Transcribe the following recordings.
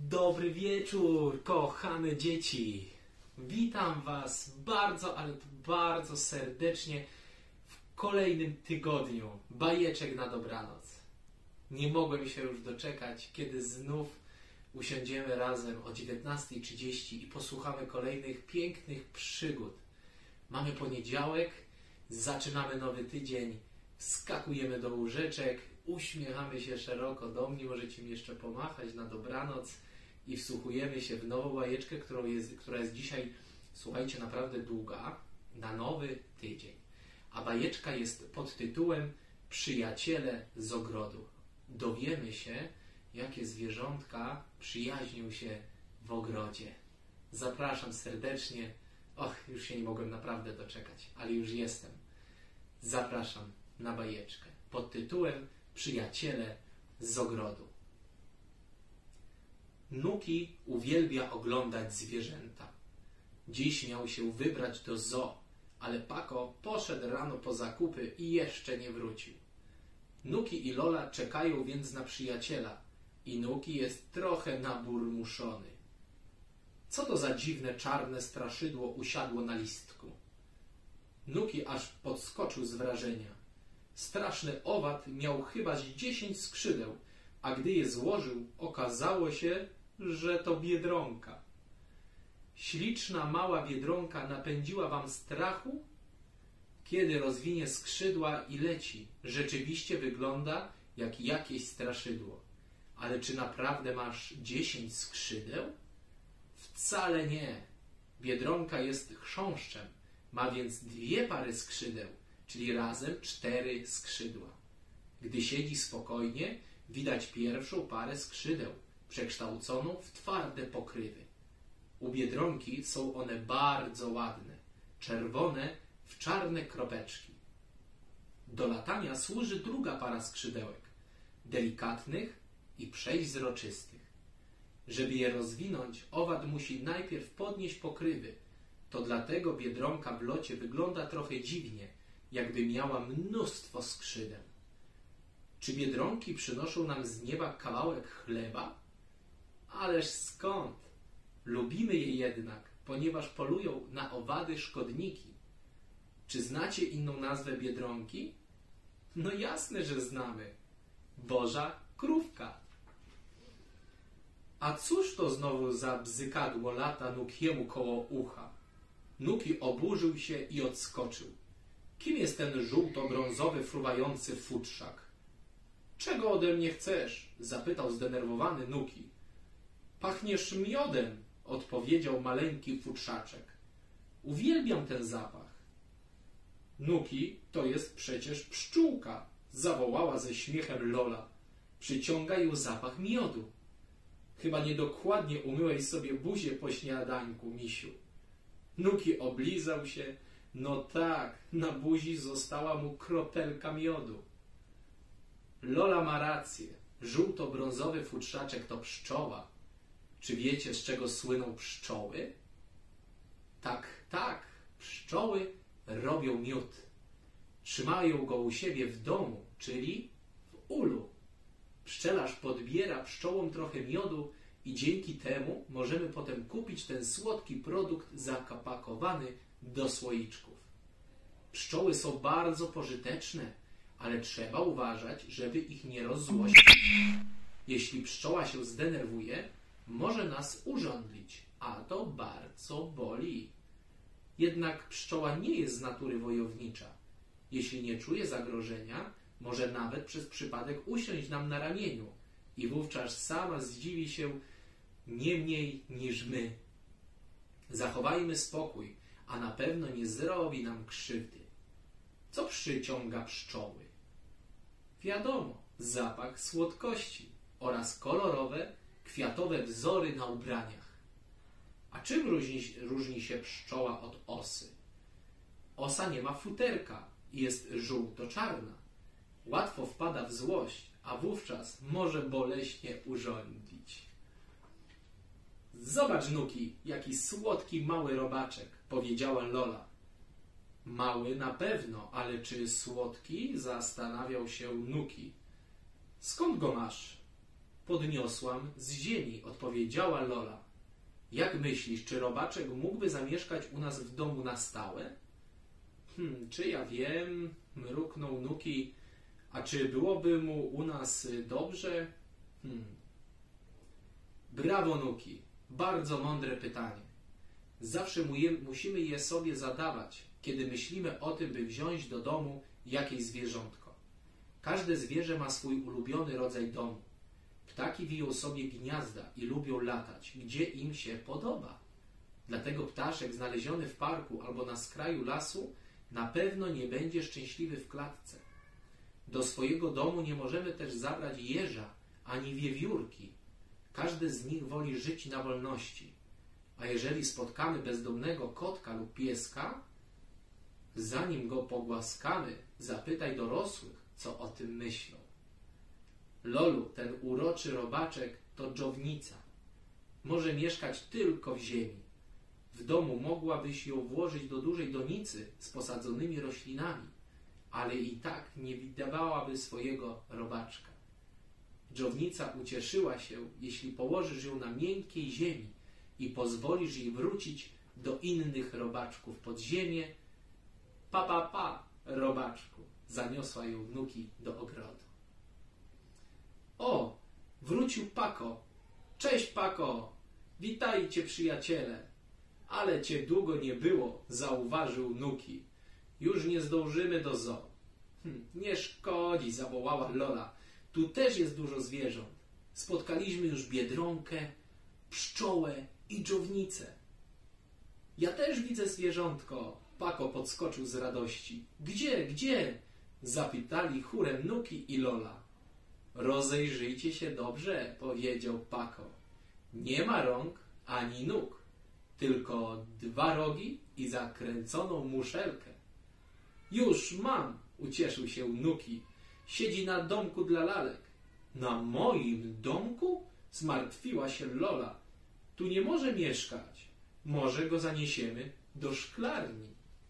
Dobry wieczór, kochane dzieci. Witam Was bardzo, ale to bardzo serdecznie w kolejnym tygodniu bajeczek na dobranoc. Nie mogłem się już doczekać, kiedy znów usiądziemy razem o 19:30 i posłuchamy kolejnych pięknych przygód. Mamy poniedziałek, zaczynamy nowy tydzień, wskakujemy do łóżeczek, uśmiechamy się szeroko do mnie, możecie mi jeszcze pomachać na dobranoc i wsłuchujemy się w nową bajeczkę, która jest dzisiaj, słuchajcie, naprawdę długa, na nowy tydzień. A bajeczka jest pod tytułem Przyjaciele z ogrodu. Dowiemy się, jakie zwierzątka przyjaźnią się w ogrodzie. Zapraszam serdecznie. Już się nie mogłem naprawdę doczekać, ale już jestem. Zapraszam na bajeczkę pod tytułem Przyjaciele z ogrodu. Nuki uwielbia oglądać zwierzęta. Dziś miał się wybrać do zoo, ale Pako poszedł rano po zakupy i jeszcze nie wrócił. Nuki i Lola czekają więc na przyjaciela i Nuki jest trochę naburmuszony. Co to za dziwne czarne straszydło usiadło na listku? Nuki aż podskoczył z wrażenia. Straszny owad miał chyba 10 skrzydeł, a gdy je złożył, okazało się, że to Biedronka. Śliczna mała Biedronka napędziła wam strachu? Kiedy rozwinie skrzydła i leci, rzeczywiście wygląda jak jakieś straszydło. Ale czy naprawdę masz 10 skrzydeł? Wcale nie. Biedronka jest chrząszczem, ma więc 2 pary skrzydeł, czyli razem 4 skrzydła. Gdy siedzi spokojnie, widać pierwszą parę skrzydeł, przekształconą w twarde pokrywy. U Biedronki są one bardzo ładne, czerwone w czarne kropeczki. Do latania służy druga para skrzydełek, delikatnych i przeźroczystych. Żeby je rozwinąć, owad musi najpierw podnieść pokrywy. To dlatego Biedronka w locie wygląda trochę dziwnie, jakby miała mnóstwo skrzydeł. Czy Biedronki przynoszą nam z nieba kawałek chleba? Ależ skąd? Lubimy je jednak, ponieważ polują na owady szkodniki. Czy znacie inną nazwę Biedronki? No jasne, że znamy. Boża krówka. A cóż to znowu za bzykadło lata Nukiemu koło ucha? Nuki oburzył się i odskoczył. Kim jest ten żółto-brązowy, fruwający futrzak? Czego ode mnie chcesz? Zapytał zdenerwowany Nuki. Pachniesz miodem, odpowiedział maleńki futrzaczek. Uwielbiam ten zapach. Nuki, to jest przecież pszczółka, zawołała ze śmiechem Lola. Przyciąga ją zapach miodu. Chyba niedokładnie umyłeś sobie buzię po śniadańku, misiu. Nuki oblizał się. No tak, na buzi została mu kropelka miodu. Lola ma rację. Żółto-brązowy futrzaczek to pszczoła. Czy wiecie, z czego słyną pszczoły? Tak, pszczoły robią miód. Trzymają go u siebie w domu, czyli w ulu. Pszczelarz podbiera pszczołom trochę miodu i dzięki temu możemy potem kupić ten słodki produkt zapakowany do słoiczków. Pszczoły są bardzo pożyteczne, ale trzeba uważać, żeby ich nie rozzłościć. Jeśli pszczoła się zdenerwuje, może nas urządlić, a to bardzo boli. Jednak pszczoła nie jest z natury wojownicza. Jeśli nie czuje zagrożenia, może nawet przez przypadek usiąść nam na ramieniu i wówczas sama zdziwi się nie mniej niż my. Zachowajmy spokój, a na pewno nie zrobi nam krzywdy. Co przyciąga pszczoły? Wiadomo, zapach słodkości oraz kolorowe, kwiatowe wzory na ubraniach. A czym różni się pszczoła od osy? Osa nie ma futerka i jest żółto-czarna. Łatwo wpada w złość, a wówczas może boleśnie urządzić. Zobacz, Nuki, jaki słodki mały robaczek, powiedziała Lola. Mały na pewno, ale czy słodki? Zastanawiał się Nuki. Skąd go masz? Podniosłam z ziemi, odpowiedziała Lola. Jak myślisz, czy robaczek mógłby zamieszkać u nas w domu na stałe? Czy ja wiem, mruknął Nuki. A czy byłoby mu u nas dobrze? Brawo, Nuki. Bardzo mądre pytanie. Zawsze musimy je sobie zadawać, kiedy myślimy o tym, by wziąć do domu jakieś zwierzątko. Każde zwierzę ma swój ulubiony rodzaj domu. Ptaki wiją sobie gniazda i lubią latać, gdzie im się podoba. Dlatego ptaszek znaleziony w parku albo na skraju lasu na pewno nie będzie szczęśliwy w klatce. Do swojego domu nie możemy też zabrać jeża ani wiewiórki. Każdy z nich woli żyć na wolności. A jeżeli spotkamy bezdomnego kotka lub pieska, zanim go pogłaskamy, zapytaj dorosłych, co o tym myślą. Lolu, ten uroczy robaczek to dżownica. Może mieszkać tylko w ziemi. W domu mogłabyś ją włożyć do dużej donicy z posadzonymi roślinami, ale i tak nie widywałaby swojego robaczka. Dżownica ucieszyła się, jeśli położysz ją na miękkiej ziemi i pozwolisz jej wrócić do innych robaczków pod ziemię. Pa, robaczku, zaniosła ją Nuki do ogrodu. O, wrócił Pako. Cześć, Pako. Witajcie, przyjaciele. Ale cię długo nie było, zauważył Nuki. Już nie zdążymy do zoo. Nie szkodzi, zawołała Lola. Tu też jest dużo zwierząt. Spotkaliśmy już biedronkę, pszczołę i dżownicę. Ja też widzę zwierzątko. Pako podskoczył z radości. Gdzie? Zapytali chórem Nuki i Lola. Rozejrzyjcie się dobrze, powiedział Pako. Nie ma rąk ani nóg, tylko 2 rogi i zakręconą muszelkę. Już mam, ucieszył się Nuki. Siedzi na domku dla lalek. Na moim domku? Zmartwiła się Lola. Tu nie może mieszkać. Może go zaniesiemy do szklarni.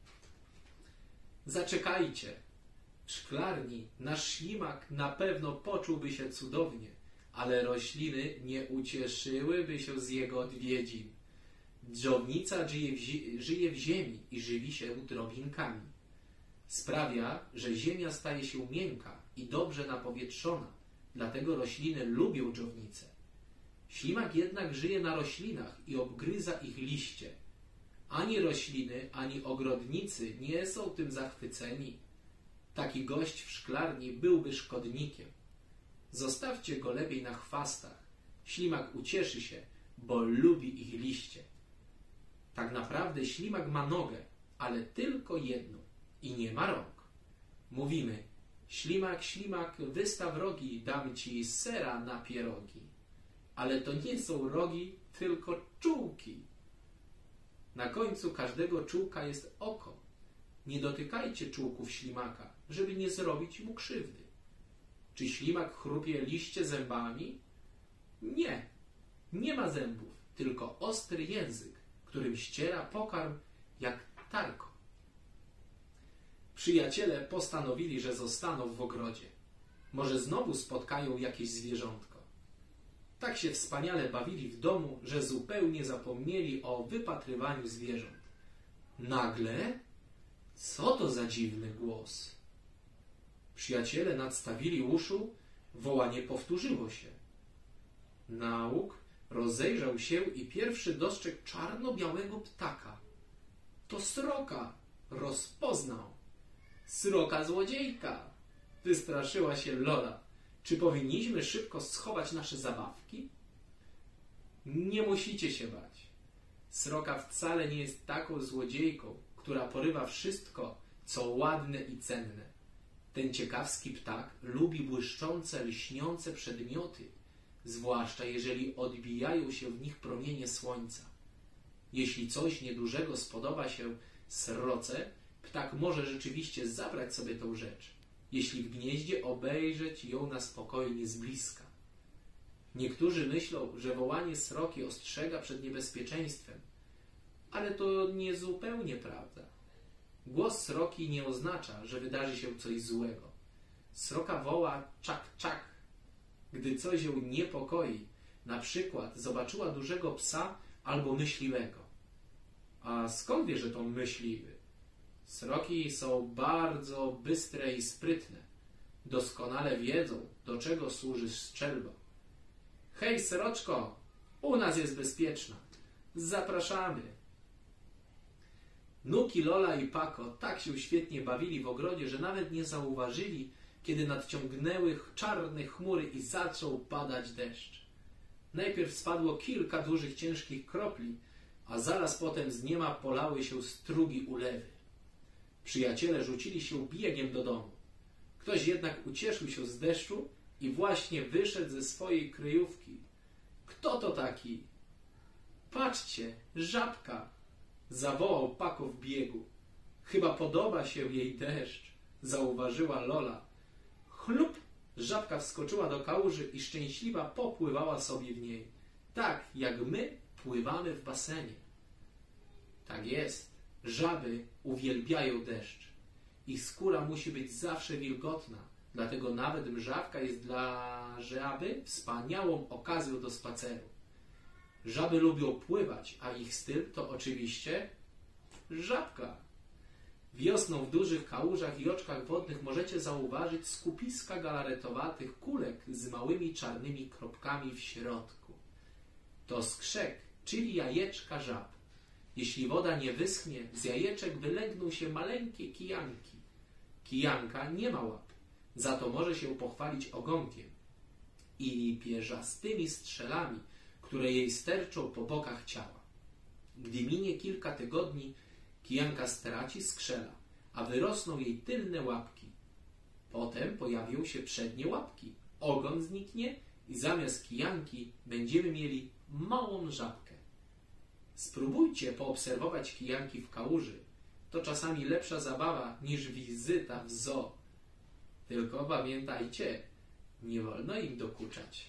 Zaczekajcie. W szklarni nasz ślimak na pewno poczułby się cudownie, ale rośliny nie ucieszyłyby się z jego odwiedzin. Dżownica żyje w ziemi i żywi się drobinkami. Sprawia, że ziemia staje się miękka i dobrze napowietrzona, dlatego rośliny lubią dżownicę. Ślimak jednak żyje na roślinach i obgryza ich liście. Ani rośliny, ani ogrodnicy nie są tym zachwyceni. Taki gość w szklarni byłby szkodnikiem. Zostawcie go lepiej na chwastach. Ślimak ucieszy się, bo lubi ich liście. Tak naprawdę ślimak ma nogę, ale tylko jedną i nie ma rąk. Mówimy: ślimak, ślimak, wystaw rogi, dam ci sera na pierogi. Ale to nie są rogi, tylko czułki. Na końcu każdego czułka jest oko. Nie dotykajcie czułków ślimaka, żeby nie zrobić mu krzywdy. Czy ślimak chrupie liście zębami? Nie, nie ma zębów, tylko ostry język, którym ściera pokarm jak tarko. Przyjaciele postanowili, że zostaną w ogrodzie. Może znowu spotkają jakieś zwierzątko. Tak się wspaniale bawili w domu, że zupełnie zapomnieli o wypatrywaniu zwierząt. Nagle, co to za dziwny głos? Przyjaciele nadstawili uszu, wołanie powtórzyło się. Nauk rozejrzał się i pierwszy dostrzegł czarno-białego ptaka. To sroka, rozpoznał. Sroka złodziejka, wystraszyła się Lola. Czy powinniśmy szybko schować nasze zabawki? Nie musicie się bać. Sroka wcale nie jest taką złodziejką, która porywa wszystko, co ładne i cenne. Ten ciekawski ptak lubi błyszczące, lśniące przedmioty, zwłaszcza jeżeli odbijają się w nich promienie słońca. Jeśli coś niedużego spodoba się sroce, ptak może rzeczywiście zabrać sobie tą rzecz, jeśli w gnieździe obejrzeć ją na spokojnie z bliska. Niektórzy myślą, że wołanie sroki ostrzega przed niebezpieczeństwem, ale to nie zupełnie prawda. Głos sroki nie oznacza, że wydarzy się coś złego. Sroka woła czak, czak, gdy coś ją niepokoi, na przykład zobaczyła dużego psa albo myśliwego. A skąd wie, że to myśliwy? Sroki są bardzo bystre i sprytne. Doskonale wiedzą, do czego służy strzelba. Hej, sroczko, u nas jest bezpieczna. Zapraszamy. Nuki, Lola i Pako tak się świetnie bawili w ogrodzie, że nawet nie zauważyli, kiedy nadciągnęły czarne chmury i zaczął padać deszcz. Najpierw spadło kilka dużych, ciężkich kropli, a zaraz potem z nieba polały się strugi ulewy. Przyjaciele rzucili się biegiem do domu. Ktoś jednak ucieszył się z deszczu i właśnie wyszedł ze swojej kryjówki. Kto to taki? Patrzcie, żabka! Zawołał Pako w biegu. Chyba podoba się jej deszcz, zauważyła Lola. Chlup! Żabka wskoczyła do kałuży i szczęśliwa popływała sobie w niej. Tak, jak my pływamy w basenie. Tak jest. Żaby uwielbiają deszcz. Ich skóra musi być zawsze wilgotna. Dlatego nawet mrzawka jest dla żaby wspaniałą okazją do spaceru. Żaby lubią pływać, a ich styl to oczywiście żabka. Wiosną w dużych kałużach i oczkach wodnych możecie zauważyć skupiska galaretowatych kulek z małymi czarnymi kropkami w środku. To skrzek, czyli jajeczka żab. Jeśli woda nie wyschnie, z jajeczek wylegną się maleńkie kijanki. Kijanka nie ma łap, za to może się pochwalić ogonkiem i pierzastymi strzelami, które jej sterczą po bokach ciała. Gdy minie kilka tygodni, kijanka straci skrzela, a wyrosną jej tylne łapki. Potem pojawią się przednie łapki, ogon zniknie i zamiast kijanki będziemy mieli małą żabkę. Spróbujcie poobserwować kijanki w kałuży. To czasami lepsza zabawa niż wizyta w zoo. Tylko pamiętajcie, nie wolno im dokuczać.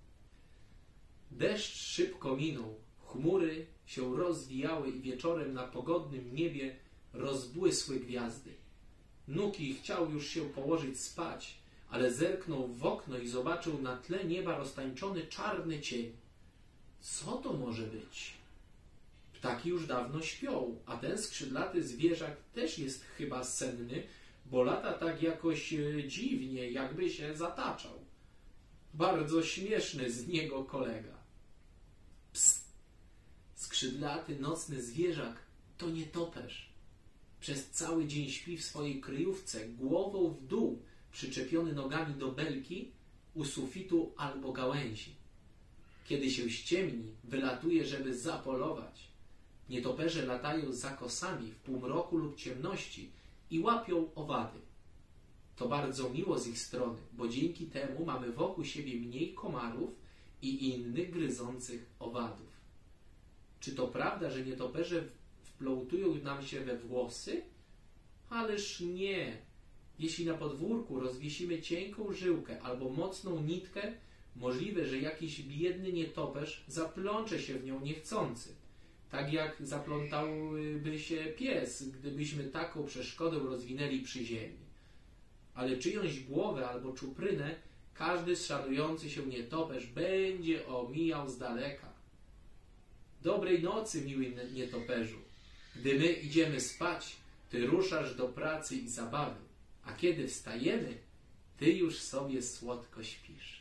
Deszcz szybko minął, chmury się rozwijały i wieczorem na pogodnym niebie rozbłysły gwiazdy. Nuki chciał już się położyć spać, ale zerknął w okno i zobaczył na tle nieba roztańczony czarny cień. Co to może być? Ptaki już dawno śpią, a ten skrzydlaty zwierzak też jest chyba senny, bo lata tak jakoś dziwnie, jakby się zataczał. Bardzo śmieszny z niego kolega. Psst! Skrzydlaty nocny zwierzak to nietoperz. Przez cały dzień śpi w swojej kryjówce, głową w dół, przyczepiony nogami do belki u sufitu albo gałęzi. Kiedy się ściemni, wylatuje, żeby zapolować. Nietoperze latają za kosami w półmroku lub ciemności i łapią owady. To bardzo miło z ich strony, bo dzięki temu mamy wokół siebie mniej komarów i innych gryzących owadów. Czy to prawda, że nietoperze wplątują nam się we włosy? Ależ nie. Jeśli na podwórku rozwiesimy cienką żyłkę albo mocną nitkę, możliwe, że jakiś biedny nietoperz zaplącze się w nią niechcący. Tak jak zaplątałby się pies, gdybyśmy taką przeszkodę rozwinęli przy ziemi. Ale czyjąś głowę albo czuprynę każdy szanujący się nietoperz będzie omijał z daleka. Dobrej nocy, miły nietoperzu. Gdy my idziemy spać, ty ruszasz do pracy i zabawy, a kiedy wstajemy, ty już sobie słodko śpisz.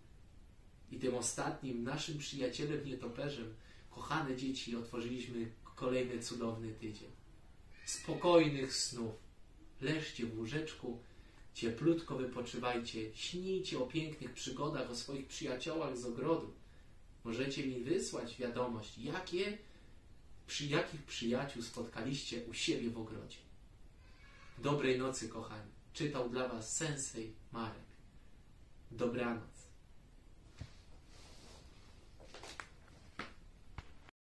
I tym ostatnim naszym przyjacielem nietoperzem, kochane dzieci, otworzyliśmy kolejny cudowny tydzień. Spokojnych snów. Leżcie w łóżeczku, cieplutko wypoczywajcie, śnijcie o pięknych przygodach, o swoich przyjaciołach z ogrodu. Możecie mi wysłać wiadomość, jakich przyjaciół spotkaliście u siebie w ogrodzie. Dobrej nocy, kochani. Czytał dla was Sensei Marek. Dobranoc.